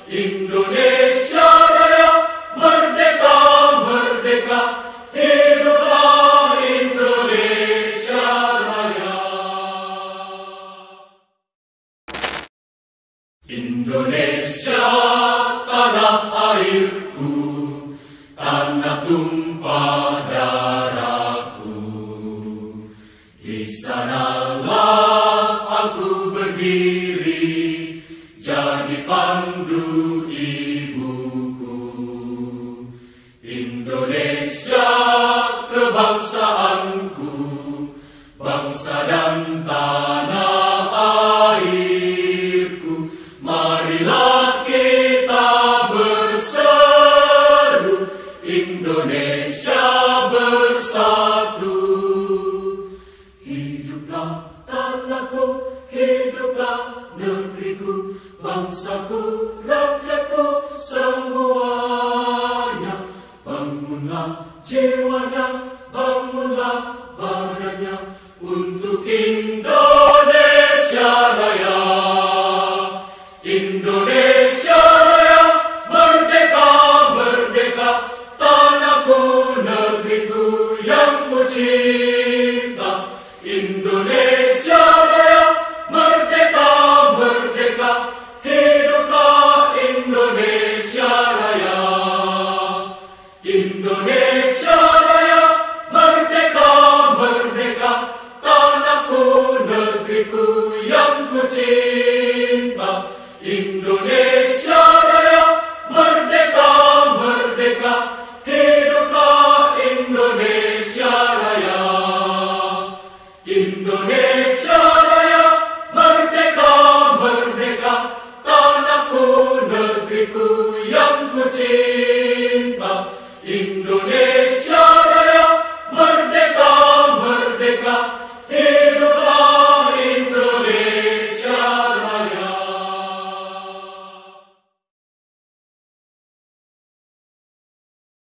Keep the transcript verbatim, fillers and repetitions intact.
Indonesia Raya, merdeka, merdeka, hiduplah Indonesia Raya. Indonesia, tanah airku, tanah tumpah darahku. Di sanalah aku berdiri, jadi pandu ibuku. Indonesia kebangsaanku, bangsa dan tanah airku. Marilah kita berseru, Indonesia bersatu. Hiduplah tanahku, hiduplah negeriku, bangsaku, rakyatku semuanya. Bangunlah jiwanya, bangunlah badannya untuk Indonesia Raya. Indonesia Raya, merdeka, merdeka, tanahku, negeriku yang ku cinta. Indonesia Raya, merdeka, merdeka, hiduplah Indonesia Raya. Indonesia Raya, merdeka, merdeka, tanahku, negeriku yang ku cinta. Indonesia Raya, merdeka, merdeka, hiduplah Indonesia Raya. Indonesia Raya, merdeka, merdeka, tanahku, negeriku yang ku cinta.